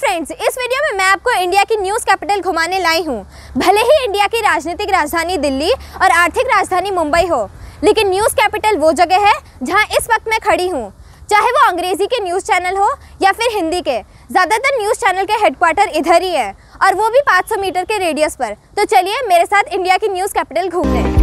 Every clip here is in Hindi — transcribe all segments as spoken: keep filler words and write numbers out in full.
फ्रेंड्स, इस वीडियो में मैं आपको इंडिया की न्यूज़ कैपिटल घुमाने लाई हूँ। भले ही इंडिया की राजनीतिक राजधानी दिल्ली और आर्थिक राजधानी मुंबई हो, लेकिन न्यूज़ कैपिटल वो जगह है जहाँ इस वक्त मैं खड़ी हूँ। चाहे वो अंग्रेजी के न्यूज़ चैनल हो या फिर हिंदी के, ज़्यादातर न्यूज़ चैनल के हेडक्वार्टर इधर ही है, और वो भी पाँच सौ मीटर के रेडियस पर। तो चलिए मेरे साथ इंडिया की न्यूज़ कैपिटल घूमने।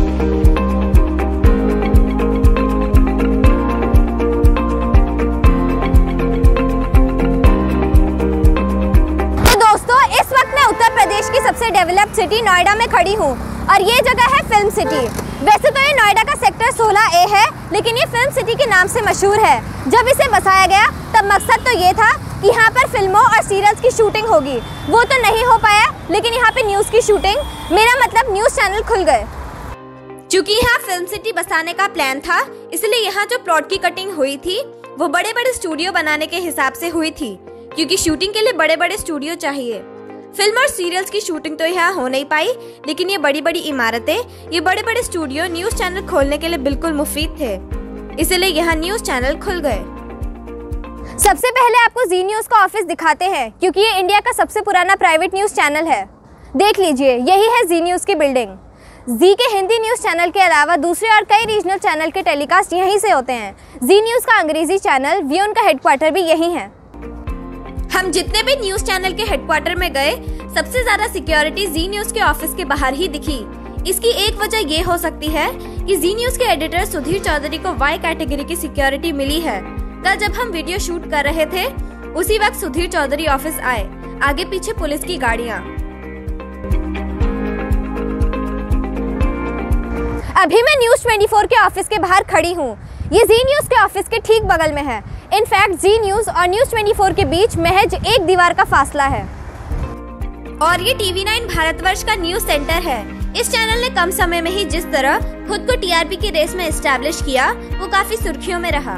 उत्तर प्रदेश की सबसे डेवलप्ड सिटी नोएडा में खड़ी हूँ और ये जगह है फिल्म सिटी। वैसे तो ये नोएडा का सेक्टर सोलह ए है, लेकिन ये फिल्म सिटी के नाम से मशहूर है। जब इसे बसाया गया तब मकसद तो ये था कि यहाँ पर फिल्मों और सीरियल्स की शूटिंग होगी। वो तो नहीं हो पाया, लेकिन यहाँ पे न्यूज़ की शूटिंग, मेरा मतलब न्यूज़ चैनल खुल गए। चूँकि यहाँ फिल्म सिटी बसाने का प्लान था, इसलिए यहाँ जो प्लॉट की कटिंग हुई थी वो बड़े बड़े स्टूडियो बनाने के हिसाब से हुई थी, क्योंकि शूटिंग के लिए बड़े बड़े स्टूडियो चाहिए। फिल्म और सीरियल्स की शूटिंग तो यहाँ हो नहीं पाई, लेकिन ये बड़ी बड़ी इमारतें, ये बड़े बड़े स्टूडियो न्यूज़ चैनल खोलने के लिए बिल्कुल मुफीद थे, इसलिए यहाँ न्यूज़ चैनल खुल गए। सबसे पहले आपको जी न्यूज़ का ऑफिस दिखाते हैं, क्योंकि ये इंडिया का सबसे पुराना प्राइवेट न्यूज़ चैनल है। देख लीजिए, यही है जी न्यूज़ की बिल्डिंग। जी के हिंदी न्यूज़ चैनल के अलावा दूसरे और कई रीजनल चैनल के टेलीकास्ट यहीं से होते हैं। जी न्यूज़ का अंग्रेजी चैनल व्यून का हेडक्वार्टर भी यही है। हम जितने भी न्यूज़ चैनल के हेडक्वार्टर में गए, सबसे ज्यादा सिक्योरिटी जी न्यूज़ के ऑफिस के बाहर ही दिखी। इसकी एक वजह ये हो सकती है कि जी न्यूज़ के एडिटर सुधीर चौधरी को वाई कैटेगरी की सिक्योरिटी मिली है। कल जब हम वीडियो शूट कर रहे थे, उसी वक्त सुधीर चौधरी ऑफिस आए, आगे पीछे पुलिस की गाड़ियां। अभी मैं न्यूज़ चौबीस के ऑफिस के बाहर खड़ी हूँ। ये जी न्यूज़ के ऑफिस के ठीक बगल में है। इनफैक्ट जी न्यूज़ और न्यूज़ चौबीस के बीच महज एक दीवार का फासला है। और ये टीवी नाइन भारतवर्ष का न्यूज़ सेंटर है। इस चैनल ने कम समय में ही जिस तरह खुद को टीआरपी की रेस में एस्टैब्लिश किया, वो काफी सुर्खियों में रहा।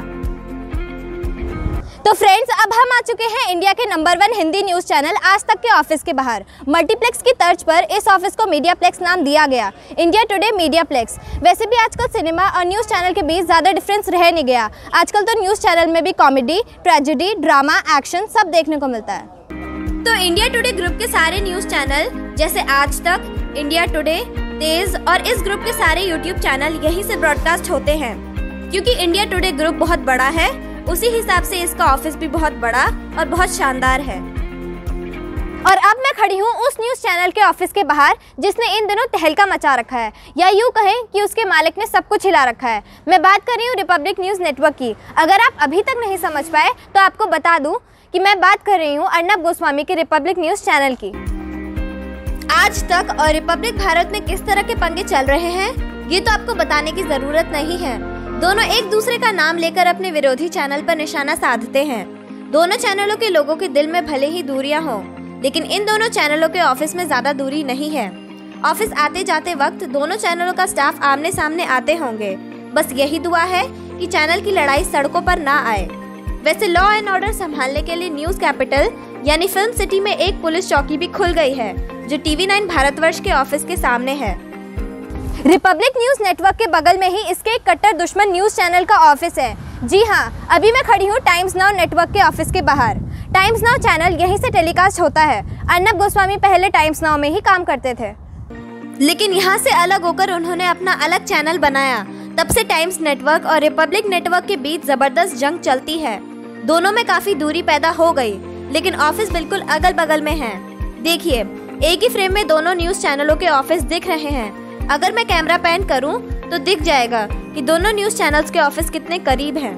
तो फ्रेंड्स, अब हम आ चुके हैं इंडिया के नंबर one Hindi news channel Aaj Tak के ऑफिस के बाहर। मल्टीप्लेक्स की तर्ज पर इस ऑफिस को मीडियाप्लेक्स नाम दिया गया, इंडिया टुडे मीडियाप्लेक्स। वैसे भी आजकल सिनेमा और न्यूज़ चैनल के बीच ज़्यादा डिफरेंस रह नहीं गया। आजकल तो न्यूज़ चैनल में भी कॉमेडी, ट्रेजेडी, ड्रामा, एक्शन सब देखने को मिलता है। तो इंडिया टुडे ग्रुप के सारे न्यूज़ चैनल जैसे आज तक, इंडिया टुडे, तेज और इस ग्रुप के सारे यूट्यूब चैनल यहीं से ब्रॉडकास्ट होते हैं। क्योंकि इंडिया टुडे ग्रुप बहुत बड़ा है, उसी हिसाब से इसका ऑफिस भी बहुत बड़ा और बहुत शानदार है। और अब मैं खड़ी हूँ उस न्यूज़ चैनल के ऑफिस के बाहर जिसने इन दिनों तहलका मचा रखा है, या यूँ कहें कि उसके मालिक ने सब कुछ हिला रखा है। मैं बात कर रही हूँ रिपब्लिक न्यूज़ नेटवर्क की। अगर आप अभी तक नहीं समझ पाए तो आपको बता दूँ कि मैं बात कर रही हूँ अर्नब गोस्वामी के रिपब्लिक न्यूज़ चैनल की। आज तक और रिपब्लिक भारत में किस तरह के पंगे चल रहे हैं, ये तो आपको बताने की जरूरत नहीं है। दोनों एक दूसरे का नाम लेकर अपने विरोधी चैनल पर निशाना साधते हैं। दोनों चैनलों के लोगों के दिल में भले ही दूरियां हों, लेकिन इन दोनों चैनलों के ऑफिस में ज्यादा दूरी नहीं है। ऑफिस आते जाते वक्त दोनों चैनलों का स्टाफ आमने सामने आते होंगे। बस यही दुआ है कि चैनल की लड़ाई सड़कों पर ना आए। वैसे लॉ एंड ऑर्डर संभालने के लिए न्यूज़ कैपिटल यानी फिल्म सिटी में एक पुलिस चौकी भी खुल गई है, जो टीवी नाइन भारतवर्ष के ऑफिस के सामने है। रिपब्लिक न्यूज़ नेटवर्क के बगल में ही इसके एक कट्टर दुश्मन न्यूज़ चैनल का ऑफिस है। जी हाँ, अभी मैं खड़ी हूँ टाइम्स नाउ नेटवर्क के ऑफिस के बाहर। टाइम्स नाउ चैनल यहीं से टेलीकास्ट होता है। अर्नब गोस्वामी पहले टाइम्स नाउ में ही काम करते थे, लेकिन यहाँ से अलग होकर उन्होंने अपना अलग चैनल बनाया। तब से टाइम्स नेटवर्क और रिपब्लिक नेटवर्क के बीच जबरदस्त जंग चलती है। दोनों में काफी दूरी पैदा हो गई, लेकिन ऑफिस बिल्कुल अगल बगल में है। देखिए, एक ही फ्रेम में दोनों न्यूज़ चैनलों के ऑफिस दिख रहे हैं। अगर मैं कैमरा पैन करूं तो दिख जाएगा कि दोनों न्यूज़ चैनल्स के ऑफिस कितने करीब हैं।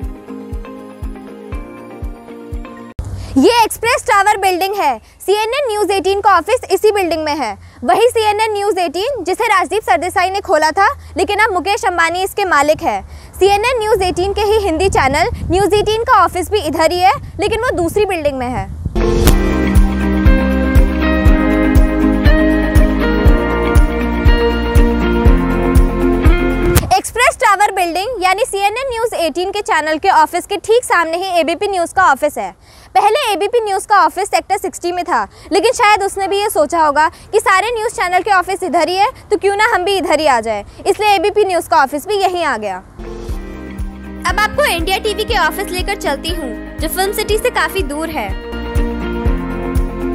ये एक्सप्रेस टावर बिल्डिंग है। सीएनएन न्यूज़ अठारह का ऑफिस इसी बिल्डिंग में है। वही सीएनएन न्यूज़ अठारह जिसे राजदीप सरदेसाई ने खोला था, लेकिन अब मुकेश अंबानी इसके मालिक है। सीएनएन न्यूज़ अठारह के ही हिंदी चैनल न्यूज़ अठारह का ऑफिस भी इधर ही है, लेकिन वो दूसरी बिल्डिंग में है। एक्सप्रेस टावर बिल्डिंग यानी सीएनएन न्यूज़ अठारह के चैनल के ऑफिस के ठीक सामने ही एबीपी न्यूज़ का ऑफिस है। पहले एबीपी न्यूज़ का ऑफिस सेक्टर साठ में था, लेकिन शायद उसने भी ये सोचा होगा कि सारे न्यूज़ चैनल के ऑफिस इधर ही है, तो क्यों ना हम भी इधर ही आ जाए, इसलिए एबीपी न्यूज़ का ऑफिस भी यहीं आ गया। अब आपको इंडिया टीवी के ऑफिस लेकर चलती हूँ, जो फिल्म सिटी से काफी दूर है।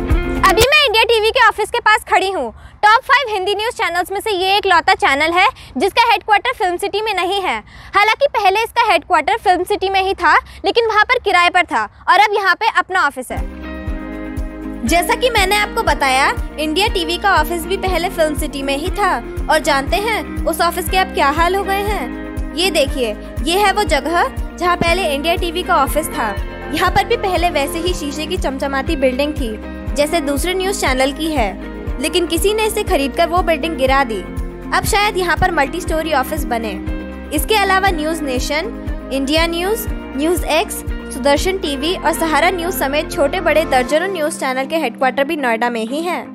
ऑफिस के पास खड़ी हूँ। Top five Hindi news channels में से ये एक लौता चैनल है जिसका हेडक्वार्टर फिल्म सिटी में नहीं है। हालांकि पहले इसका हेडक्वार्टर फिल्म सिटी में ही था, लेकिन वहाँ पर किराए पर था और अब यहाँ पे अपना ऑफिस है। जैसा कि मैंने आपको बताया, इंडिया टीवी का ऑफिस भी पहले फिल्म सिटी में ही था। और जानते हैं उस ऑफिस के अब क्या हाल हो गए हैं? ये देखिए, ये है वो जगह जहाँ पहले इंडिया टीवी का ऑफिस था। यहाँ पर भी पहले वैसे ही शीशे की चमचमाती बिल्डिंग थी जैसे दूसरे न्यूज़ चैनल की है, लेकिन किसी ने इसे खरीदकर वो बिल्डिंग गिरा दी। अब शायद यहाँ पर मल्टी स्टोरी ऑफिस बने। इसके अलावा news nation, India news, news X, Sudarshan TV और सहारा न्यूज़ समेत छोटे बड़े दर्जनों न्यूज़ चैनल के हेडक्वार्टर भी नोएडा में ही हैं।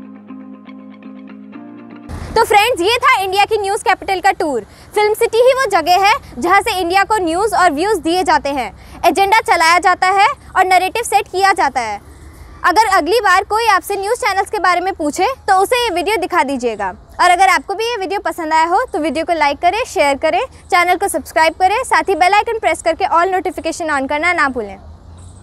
तो फ्रेंड्स, ये था इंडिया की न्यूज़ कैपिटल का टूर। फिल्म सिटी ही वो जगह है जहाँ से इंडिया को न्यूज़ और व्यूज़ दिए जाते हैं, एजेंडा चलाया जाता है और नैरेटिव सेट किया जाता है। अगर अगली बार कोई आपसे न्यूज़ चैनल्स के बारे में पूछे तो उसे ये वीडियो दिखा दीजिएगा। और अगर आपको भी ये वीडियो पसंद आया हो तो वीडियो को लाइक करें, शेयर करें, चैनल को सब्सक्राइब करें, साथ ही बेल आइकन प्रेस करके ऑल नोटिफिकेशन ऑन करना ना भूलें।